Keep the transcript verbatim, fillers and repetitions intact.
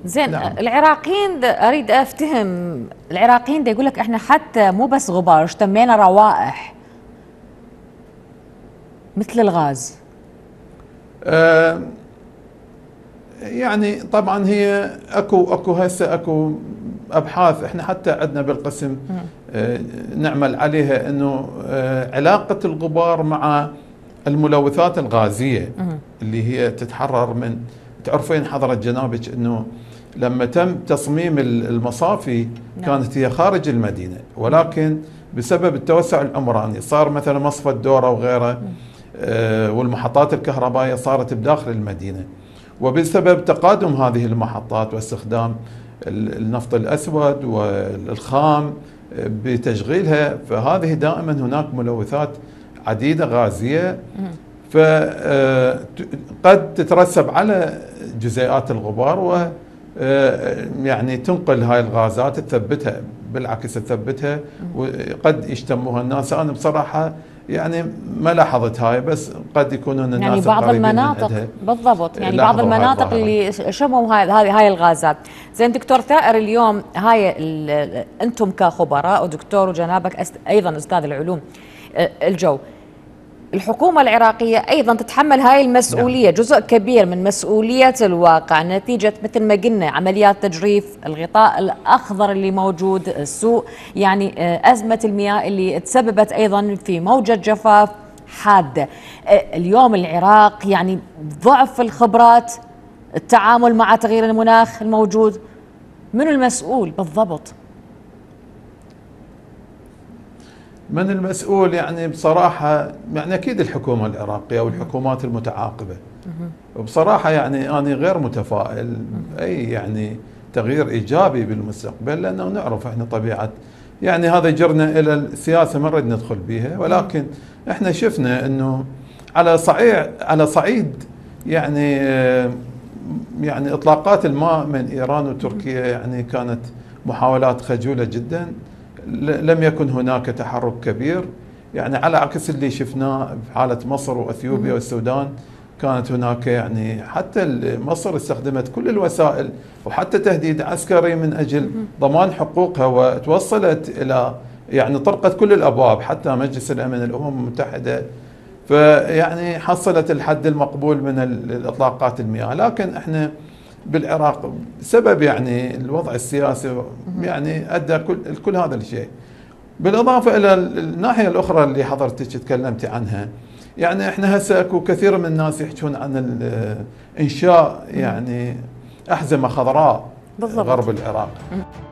زين. نعم. العراقيين اريد افتهم، العراقيين دا يقول لك احنا حتى مو بس غبار، اشتمينا روائح مثل الغاز. آه يعني طبعا هي اكو اكو هسه اكو ابحاث احنا حتى عندنا بالقسم آه نعمل عليها، انه آه علاقه الغبار مع الملوثات الغازيه اللي هي تتحرر من، تعرفين حضرة جنابك انه لما تم تصميم المصافي كانت هي خارج المدينه، ولكن بسبب التوسع العمراني صار مثلا مصفى الدوره وغيره آه والمحطات الكهربائيه صارت بداخل المدينه، وبسبب تقادم هذه المحطات واستخدام النفط الأسود والخام بتشغيلها، فهذه دائما هناك ملوثات عديدة غازية فقد تترسب على جزيئات الغبار و يعني تنقل هاي الغازات تثبتها، بالعكس تثبتها وقد يشتموها الناس. أنا بصراحة يعني ما لاحظت هاي، بس قد يكونون الناس يعني بعض المناطق بالضبط، يعني بعض المناطق اللي شموا هاي هاي هاي الغازات. زين دكتور ثائر، اليوم هاي انتم كخبراء ودكتور وجنابك ايضا استاذ العلوم الجو، الحكومة العراقية أيضا تتحمل هاي المسؤولية، جزء كبير من مسؤولية الواقع نتيجة مثل ما قلنا عمليات تجريف الغطاء الأخضر اللي موجود، السوء يعني أزمة المياه اللي تسببت أيضا في موجة جفاف حادة. اليوم العراق يعني ضعف الخبرات، التعامل مع تغيير المناخ الموجود، من المسؤول بالضبط؟ من المسؤول يعني بصراحة يعني أكيد الحكومة العراقية والحكومات المتعاقبة. وبصراحة يعني أنا غير متفائل أي يعني تغيير إيجابي بالمستقبل، لأنه نعرف إحنا طبيعة يعني هذا جرنا إلى السياسة ما نريد ندخل بيها، ولكن إحنا شفنا إنه على صعيد على صعيد يعني يعني إطلاقات الماء من إيران وتركيا يعني كانت محاولات خجولة جدا، لم يكن هناك تحرك كبير، يعني على عكس اللي شفناه في حالة مصر وأثيوبيا والسودان. كانت هناك يعني حتى مصر استخدمت كل الوسائل وحتى تهديد عسكري من أجل ضمان حقوقها، وتوصلت إلى يعني طرقت كل الأبواب حتى مجلس الأمن الأمم المتحدة، فيعني حصلت الحد المقبول من الإطلاقات المياه. لكن احنا بالعراق بسبب يعني الوضع السياسي يعني ادى كل كل هذا الشيء، بالاضافه الى الناحيه الاخرى اللي حضرتك تكلمتي عنها. يعني احنا هسه اكو كثير من الناس يحكون عن انشاء يعني احزمه خضراء بالضبط غرب العراق.